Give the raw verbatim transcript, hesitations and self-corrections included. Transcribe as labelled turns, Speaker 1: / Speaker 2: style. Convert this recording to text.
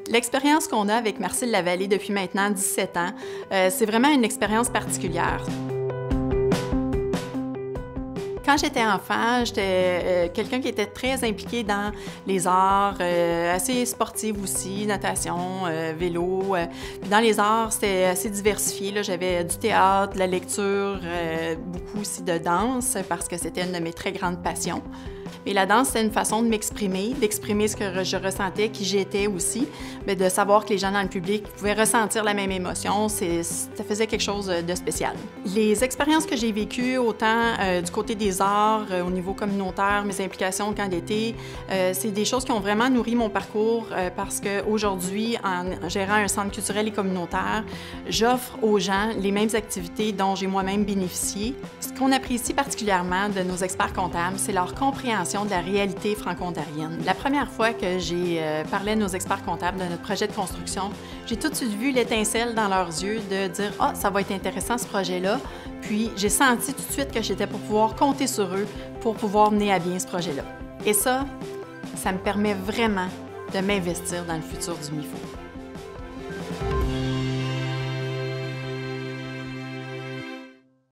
Speaker 1: L'expérience qu'on a avec Marcille Lavallée depuis maintenant dix-sept ans, euh, c'est vraiment une expérience particulière. Quand j'étais enfant, j'étais euh, quelqu'un qui était très impliqué dans les arts, euh, assez sportive aussi, natation, euh, vélo. Euh. Puis dans les arts, c'était assez diversifié. J'avais du théâtre, de la lecture, euh, beaucoup aussi de danse, parce que c'était une de mes très grandes passions. Mais la danse, c'était une façon de m'exprimer, d'exprimer ce que je ressentais, qui j'étais aussi, mais de savoir que les gens dans le public pouvaient ressentir la même émotion, c'est, ça faisait quelque chose de spécial. Les expériences que j'ai vécues, autant euh, du côté des arts, euh, au niveau communautaire, mes implications au camp d'été, euh, c'est des choses qui ont vraiment nourri mon parcours euh, parce qu'aujourd'hui, en gérant un centre culturel et communautaire, j'offre aux gens les mêmes activités dont j'ai moi-même bénéficié. Ce qu'on apprécie particulièrement de nos experts comptables, c'est leur compréhension de la réalité franco-ontarienne. La première fois que j'ai euh, parlé à nos experts comptables de notre projet de construction, j'ai tout de suite vu l'étincelle dans leurs yeux de dire « Ah, ça va être intéressant ce projet-là ». Puis j'ai senti tout de suite que j'étais pour pouvoir compter sur eux pour pouvoir mener à bien ce projet-là. Et ça, ça me permet vraiment de m'investir dans le futur du M I F O.